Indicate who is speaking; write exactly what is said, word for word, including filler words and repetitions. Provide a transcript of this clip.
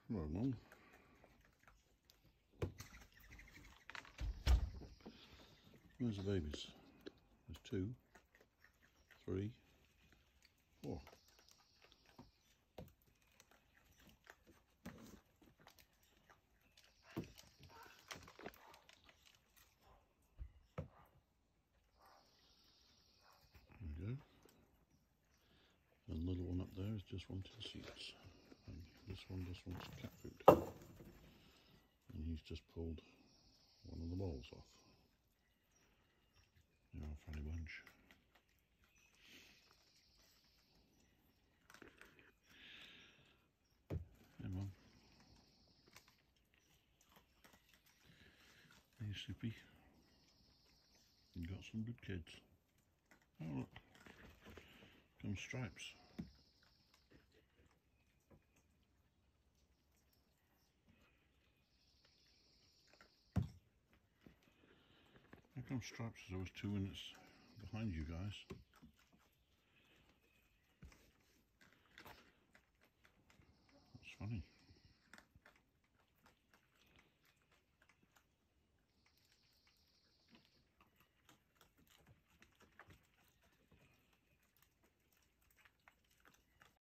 Speaker 1: Hello, Mum. Where's the babies? There's two, three, four. There we go. And the little one up there is just wanting seeds. And this one just wants cat food. And he's just pulled one of the balls off. They're a funny bunch. Hey, Mum. Hey, Soupy. You got some good kids. Oh, look. Come Stripes. How come Stripes is always two minutes behind you guys? That's funny.